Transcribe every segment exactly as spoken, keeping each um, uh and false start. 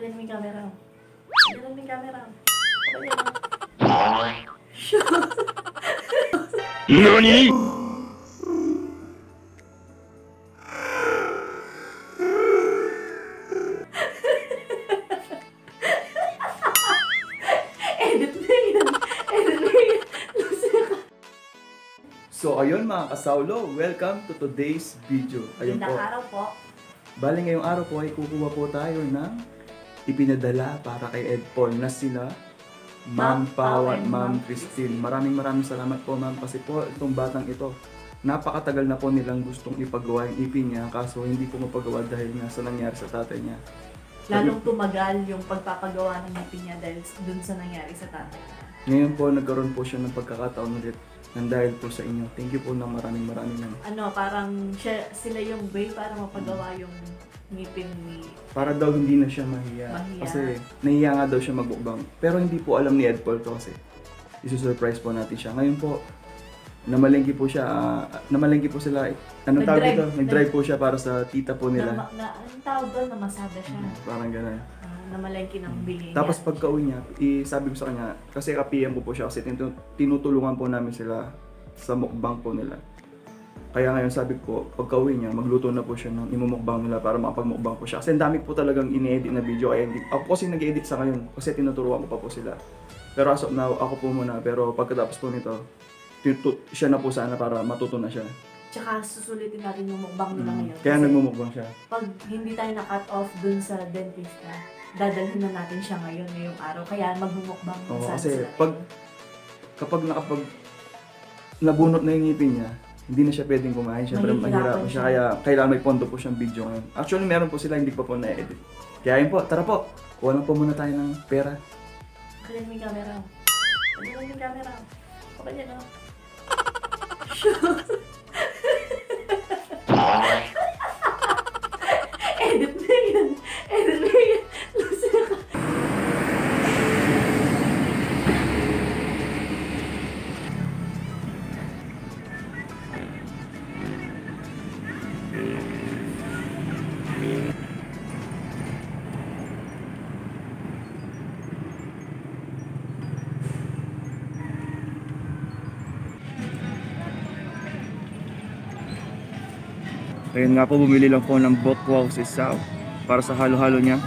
Kalian mo yung camera. Kalian mo yung camera. NANI?! Edit na yun. Edit na yun. So ayun mga kasaulo, welcome to today's video. Ayun po. Gandang araw po. Bali ngayong araw po ay kukuha po tayo ng ipinadala para kay Ed Paul na sila Ma'am Pau at Ma'am Christine. Maraming maraming salamat po ma'am kasi po itong batang ito napakatagal na po nilang gustong ipagawa yung ipin niya kaso hindi po mapagawa dahil nga sa nangyari sa tatay niya. Lalong tumagal yung pagpapagawa ng ngipin niya dahil dun sa nangyari sa tatay. Ngayon po nagkaroon po siya ng pagkakataon ulit nang dahil po sa inyo. Thank you po ng maraming maraming lang. Ano, parang siya, sila yung way para mapagawa yung ngipin ni... Para daw hindi na siya mahiya. Mahiya. Kasi nahiya nga daw siya magbukbang. Pero hindi po alam ni Ed Paul to kasi isusurprise po natin siya. Ngayon po, namalengke po siya, uh, namalengke po sila, anong tawag dito? Nag-drive po siya para sa tita po nila. Na, na, anong tawag doon? Namasada siya. Parang gano'n. Uh, namalengke ng bilhin niya. Tapos pagka-uwi niya, sabi ko sa kanya, kasi ka-P M ko po siya kasi tinutulungan po namin sila sa mukbang po nila. Kaya ngayon sabi ko, pagka-uwi niya, magluto na po siya ng imumukbang nila para makapag-mukbang po siya. Kasi ang dami po talagang ini-edit na video. Kaya hindi, ako kasi nag-edit sa ngayon kasi tinuturuan ko pa po sila. Pero as of now, ako po muna. Pero pagkatapos po nito, siya na po sana para matuto na siya. Tsaka susulitin natin yung mukbang nila Mm. ngayon. Kaya Kasi nagmumukbang siya. pag hindi tayo na-cut off dun sa dentista, dadalhin na natin siya ngayon, ngayong araw. Kaya magmumukbang Oo, sa kasi sila pag, ngayon. kapag nakapag nabunot na yung ngipin niya, hindi na siya pwedeng kumain. Siyempre Mahihirapan mahirapan siya. siya. Kaya kailangan may pondo po siyang video ngayon. Actually, meron po sila, hindi pa po na-edit. Kaya yun po, tara po. Kuha lang po muna tayo ng pera. Kalian mo yung camera. Kalian mo yung camera. O kanya na. Edit na yun. Edit na yun. Lusa ka. Ayun nga po, bumili lang po ng bokwaw si Sao para sa halo-halo niya.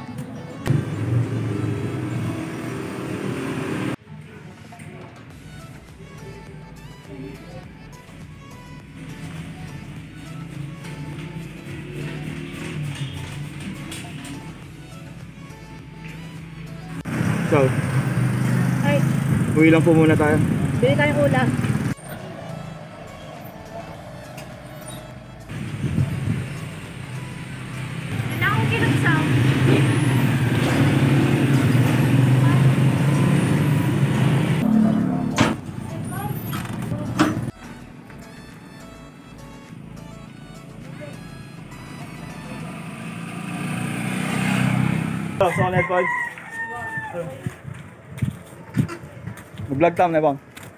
So, Ay, uwi lang po muna tayo. bili tayong ulam. Wala akong kinagsaw. So, so ano po? Mag-vlog time na bang?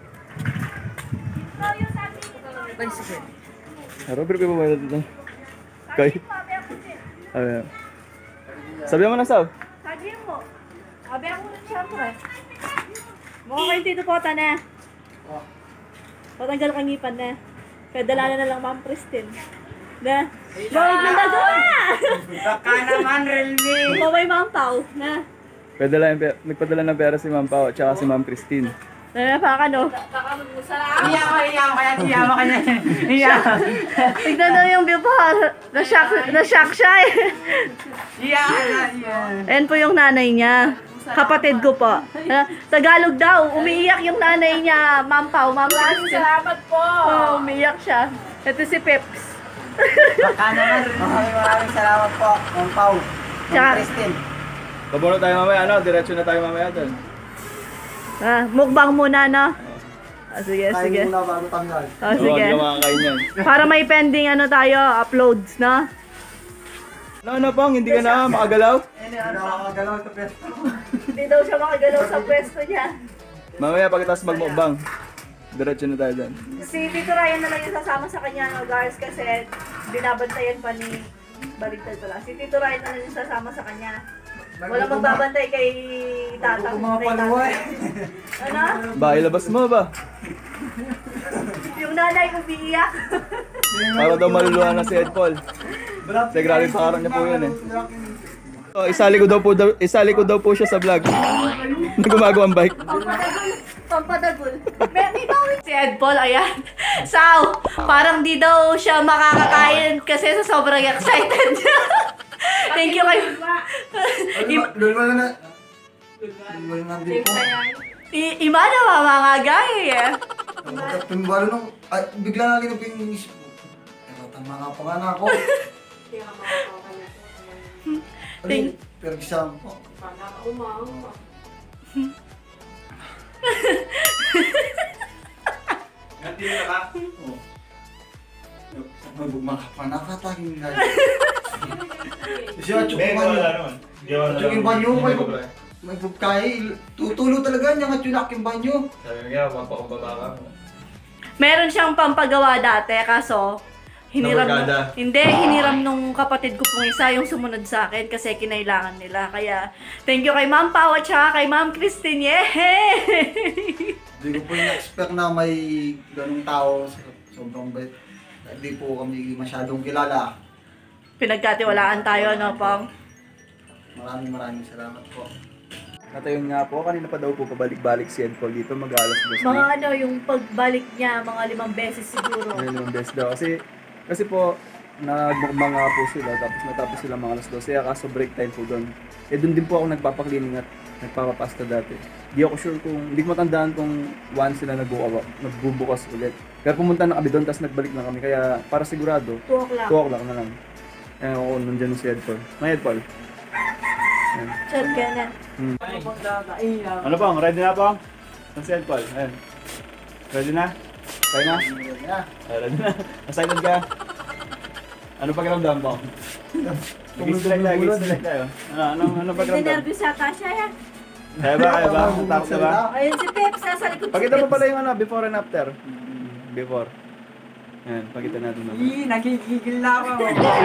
Ay, sige. Robert, kayo ba ba dito? Kay? Ayan. Sabi mo na, Sao? Sabi mo. Sabi ako na siyempre. Mukha kayo dito po, na. Patanggal kang ngipan na. Kaya dala na lang Ma'am Christine. Na. Bawag na nagawa! Baka naman, Relmi! Baway Ma'am Pau. Na. Nagpadala, yung pe- nagpadala ng pera si Ma'am Pau at saka si Ma'am Christine. Na, pa ka no? Iya ko, iya ko, kaya iya mo kanya. Iya. Tignan na yung view po. Na-shock, na-shock siya eh. Iya ka na, iya. Ayan po yung nanay niya. Kapatid ko po. Ah, Tagalog daw. Umiiyak yung nanay niya. Ma'am Pau, Ma'am Christine. Salamat po! Oh, umiiyak siya. Ito si Peps. Baka naman, maraming maraming salamat po, Ma'am Pau, Tsaka- Ma'am Christine. Pabuno tayo mamaya, ano? Diretso na tayo mamaya doon. Ah, mukbang muna, no? Ah, sige, Kain sige. muna bago tanggal. Ah, sige. Oo, hindi ka makakain yan. Para may pending ano tayo, uploads, no? Ano, ano pang? Hindi ka na makagalaw? Hindi na makagalaw sa pwesto. Hindi daw siya makagalaw sa pwesto niya. Mamaya pagkatapos magmukbang. Diretso na tayo doon. Si Tito Ryan na lang yung sasama sa kanya, no, guys, kasi binabantayan pa ni... Baligtad pala. Si Tito Ryan na lang yung sasama sa kanya. Walang magbabantay kay tata. Mga kay paluwa tatay. Ano? Ba, ilabas mo ba? Yung nanay umiiyak. Para daw maluluha na si Ed Paul. Kasi grabe sa araw niya po yun eh. So, isali ko daw po, daw- isali ko daw po siya sa vlog. Na gumagawang bike. Pampadagol. Pampadagol. May may bawit. Si Ed Paul, ayan. Sao, parang di daw siya makakakain kasi sa sobrang excited niya. Thank you kayo. Doon mo na. Doon mo na din po. I Imana mga gay. Pimbalo nung, ay, bigla na ginupin yung isip ko. Pero tama nga pa nga na ako. Thank- Pero gisang po. Ganti na ka? Oo. May bugmaka pa, nakataging na. Siya, tsuk yung banyo. Tsuk yung banyo, may bug... May bugkay. Tutulo talaga niya nga tsunak yung banyo. Sabi nga, mapakumbaba ka mo. Meron siyang pampagawa dati, kaso hiniram nung, Nabarkada. hindi, hiniram nung kapatid ko pong isa yung sumunod sa akin kasi kinailangan nila. Kaya, thank you kay Ma'am Pao at saka kay Ma'am Christine. Yehey! Hindi ko po in-expect na may ganung tao. Sobrang bait. Hindi po kami masyadong kilala. Pinagkatiwalaan tayo, no, Pong? Maraming maraming salamat po. At ayun nga po, kanina pa daw po pabalik-balik si Ed Paul dito, mag-alas dos Mga na. ano, yung pagbalik niya, mga limang beses siguro. Ayun yung best daw. Kasi, kasi po, nagmukbang nga po sila, tapos natapos sila mga alas dos. Kaya kaso break time po doon. Eh doon din po ako nagpapaklining at nagpapapasta dati. Di ako sure kung, hindi ko matandaan kung once sila nagbubukas, nagbubukas ulit. Pero pumunta na kami doon, tapos nagbalik na kami. Kaya para sigurado, two o'clock. two o'clock na lang. Ayan ako, nandyan si Ed Paul. May Ed Paul. Ayan. Chat ka na. Hmm. Ano pong? Ready na pong? Ang si Ed Paul. Ayan. Ready na? Tayo na? Ay, ready na. Excited ka? Ano pakiramdam po? Nag-select tayo, nag-select tayo. Ano, ano, ano pakiramdam? Nagsinervous ata siya yan. Kaya ba, kaya ba? Tapos na ba? Ayun si Peps, nasa likod si Pakita mo Peps. pala yung ano, before and after. Before. Ayan, pakita natin naman. Ih, nakikigil na ako.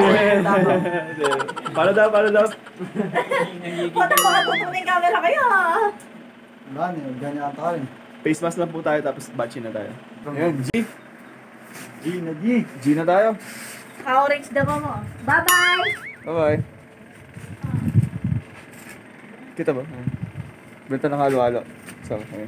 Paano daw, paano daw? Bata mga tutuning camera kayo. Wala niyo, ganyan ata rin. Face mask lang po tayo, tapos batchy na tayo. Ayan, G. G na G. G na tayo. Ka-orange damo mo. Bye-bye! Bye-bye. Kita ba? Ayan. Benta ng halo-halo. So, ayan.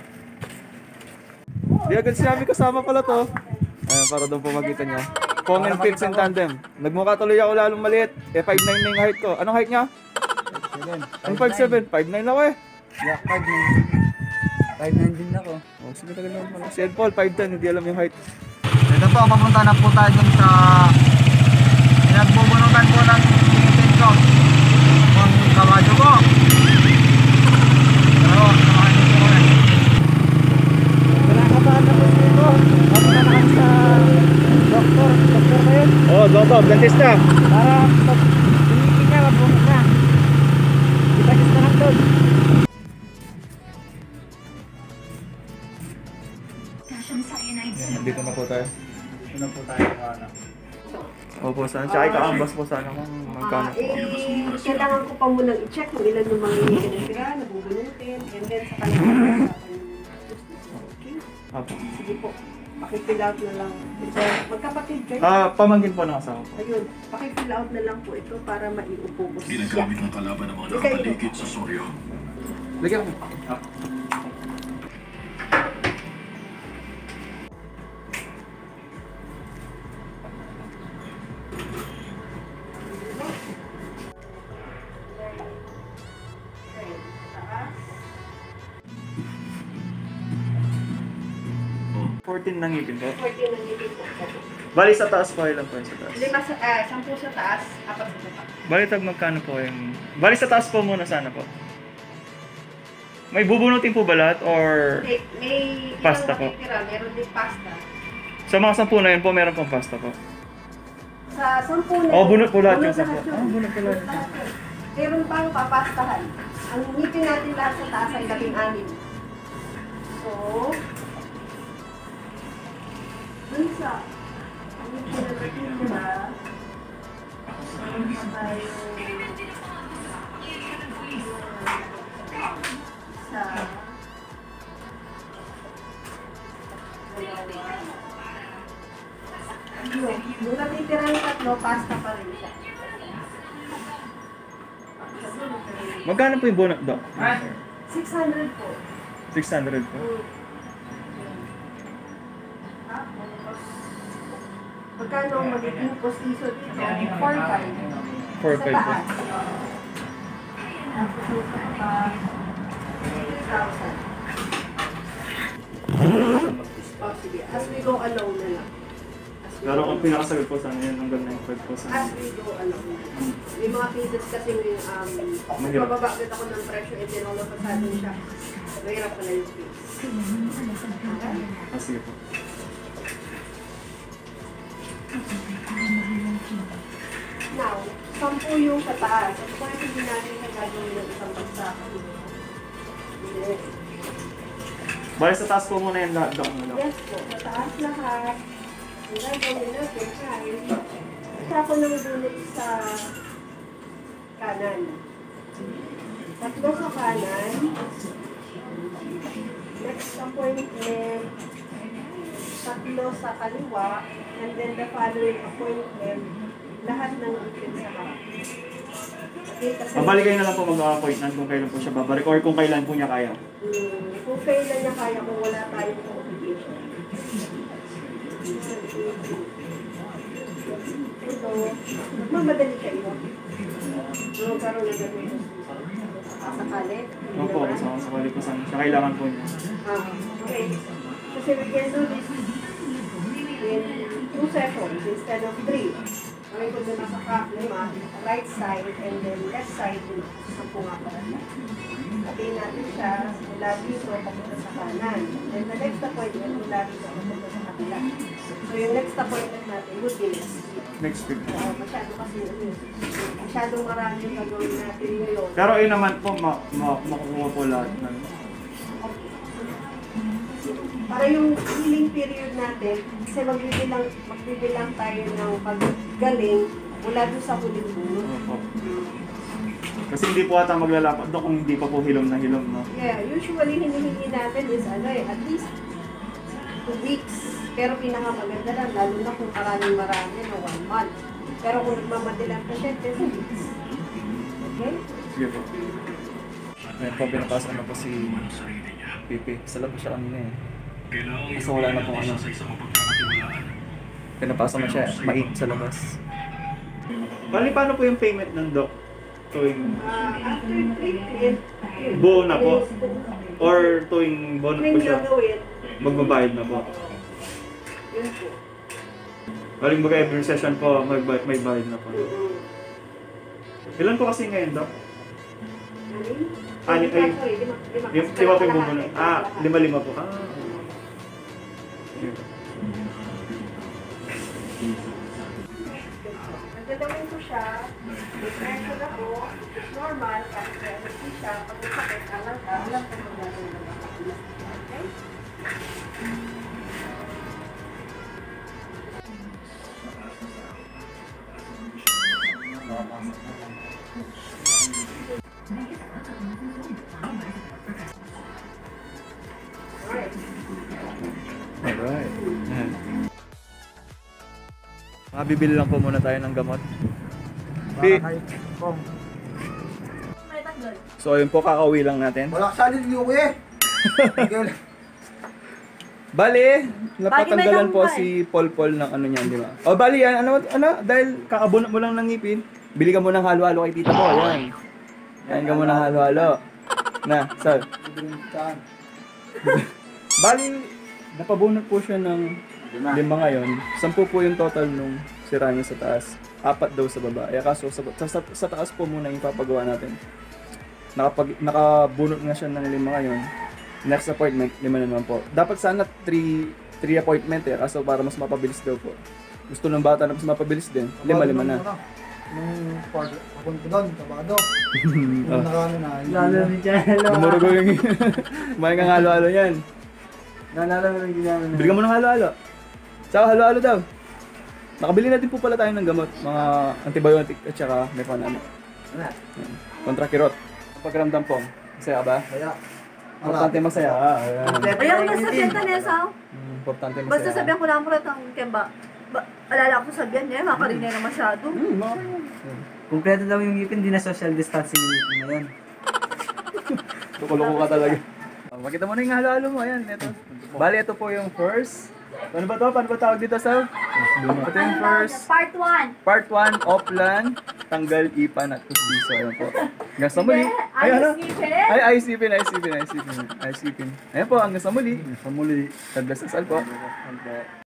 Di agad sinabi kasama pala to. Ayan, para doon po makita niya. Pong and Phils in tandem. Nagmukha tuloy ako lalong maliit. Eh, five nine na yung height ko. Anong height niya? Ang five seven? five nine ako eh. Yeah, five nine. five nine din ako. Oh, sige tagal naman pala. Si Ed Paul, five ten, hindi alam yung height. Ito po, papunta na po tayo dun sa pinagbubunutan po ng tinitin ko. Kung kawadyo ko. Pero, samahan niyo po eh. Wala ka ba na po dito? Papunta na kami sa doktor. Doktor ba yun? Oh, doktor, dentista. Para pag tinitin niya, mabunod na. Ipagis na lang doon. Dito na po tayo. Dito na po tayo sa ano. Opo, sana. Tsaka ikaambas po sana kung magkano Ah, po. eh, kailangan ko pa munang i-check kung ilan yung mga hinihira, nabubunutin, and then sa kanila. Okay, Opo. sige po. Pakifill out na lang. Ito, magkapatid kayo. Ah, pamangkin po ng asawa ko. Ayun, pakifill out na lang po ito para maiupo ko siya. Ginagamit ng kalaban ng mga Ikaw, ikaw. nakapaligid sa Soryo. Lagyan ko. Ah. fourteen ng ngipin po. fourteen ang ngipin po. Bali sa taas po, ilan po yung sa taas? Lima sa, ah, sampu sa taas, apat sa baba. Bali tag magkano po yung... Bali sa taas po muna sana po. May bubunutin po ba lahat or... May, may Pasta ilang po. natitira, meron din pasta. Sa mga sampu na yun po, meron pong pasta po. Sa sampu na Oh, bunot po lahat yung bunot sampu. yun. Ah, bunot po lahat. Meron pang papastahan. Ang ngipin natin lahat sa taas ay labing anim. So, dun sa ang ngipin na natitira, meron pa tayo Pero pasta pa rin siya. Magkano po yung bonus, Doc? six hundred po. six hundred po. Mm. Tapos, magkano ang magiging postiso dito? four five. four Sa five po. taas. Tapos yung pa three thousand. Oh, sige. As we go alone na lang. As we Pero go- kung pinakasagot po sana yan, hanggang nine five po As sana. we go along. May mga cases kasi may um, Mahirap. mababakit ako ng presyo and then all of a sudden siya. Mahirap pala yung case. Okay? Ah, sige po. Now, sampu yung sa taas. At kung hindi natin na gagawin ng isang bagsakan. Hindi. Bale sa taas po muna yung lahat, Doc. Ano? Yes po, sa taas lahat. Ang gagawin natin ay isa ko nang bunot sa kanan. Tatlo sa kanan. Next appointment, tatlo sa kaliwa. And then the following appointment, lahat ng ipin sa harap. Okay, kasi Babalik kayo na lang po mag-appointment kung kailan po siya babalik or kung kailan po niya kaya. Hmm, kung kailan niya kaya kung wala tayong obligation. Ito, magmamadali kayo. Pero karoon na gano'n sakasakali. Opo, kasama sa kali po sana. Siya kailangan po niya. Ah, okay. Kasi we can do this in two sessions instead of three. Okay, kung doon nasa ka, lima, right side, and then left side, sampu nga pala siya. Sabihin natin siya, mula dito, papunta sa kanan. And the next appointment, mula dito, papunta sa kabila. So yung next appointment natin would be next week. Next week. Uh, masyado kasi, ano, masyadong marami yung gagawin natin ngayon. Pero yun naman po, ma ma makukuha po lahat ng... Para yung healing period natin, kasi magbibilang, magbibilang tayo ng paggaling mula doon sa huling bunot. Opo. Kasi hindi po ata maglalakad doon kung hindi pa po hilom na hilom, no? Yeah, usually hinihingi natin is ano eh, at least two weeks. Pero pinakamaganda lang, lalo na kung maraming marami na one month. Pero kung nagmamadalang pasyente, two weeks. Okay? Sige po. Ngayon po, pinapasok na po si Pipi. Sa labo siya kanina eh. Kasi wala na pong ano. Pinapasok na siya, mait sa labas. Bali, paano po yung payment ng doc? Tuwing Uh, after treatment, yun. buo na po? Or tuwing bonus po Tuwing siya, gagawin, magbabayad na po? yun po. Bali, mag every session po, may, bay- may bayad na po. Mm-hmm. Ilan po kasi ngayon, doc? Ano Ani, ay, sorry, lima, lima. Yung Kasi lima po yung kalahati, bubunod. Ah, kalahati. lima-lima po. Ah. Sige po. Nagdadawin ko siya, may pressure ako, it's normal, kasi may anesthesia, pag nasakit, alam ka, alam ko kung gagawin na ba. Okay? Alright. Alright. Mabibili lang po muna tayo ng gamot. Pi. So ayun po, kakauwi lang natin. Wala ka salid yung eh. Bali, napatanggalan Bali, may po lampay. si Paul Paul ng ano niyan, di ba? O bali yan, ano, ano, dahil kakabunot mo lang ng ngipin, bili ka mo ng halo-halo kay tita mo, yan. Kain ka mo ng halo-halo. Na, sir. Bali, napabunot po siya ng lima ngayon. Sampu po yung total nung sira niya sa taas. Apat daw sa baba. Eh kaso sa, sa, sa taas po muna yung papagawa natin. Nakapag, nakabunot nga siya ng lima ngayon. Next appointment, lima na naman po. Dapat sana three, three appointment eh. Kaso para mas mapabilis daw po. Gusto ng bata na mas mapabilis din. Lima-lima na. Nung papunta doon, kabado. Oh. Nung nakano na. Lalo ni Jello. Gumurugo yung... Kumain kang halo-halo yan. Nalala mo yung ginagawa na. Bili ka mo ng halo-halo. Tsaka halo-halo daw. Nakabili na din po pala tayo ng gamot. Mga antibiotic at saka meconam. Ano? Kontra kirot. Pagramdam po. Masaya ka ba? Kaya. Importante masaya ka. Ayan. Ayaw ko na sabihan ka, Nessa. Mm, Importante masaya Basta ka. sabihan ko lang po ang kemba. Ba, Alala ko sabihan niya, makarina na masyado. Kompleto daw yung ngipin, di na social distancing yung ngipin na yan. Tukuloko ka talaga. Oh, makita mo na yung halo-halo mo. Ayan, ito. Bali, ito po yung first. Paano ba to? Paano ba tawag dito, Sal? Ito yung first. Part one. Part one, Oplan, tanggal ipan at pustiso. Ayan po. Hanggang sa muli. Ay, ano? Ay, ay, isipin, ay, isipin, ay, isipin. Ay, isipin. Ayan po, hanggang sa muli. Sa muli. God bless us all po.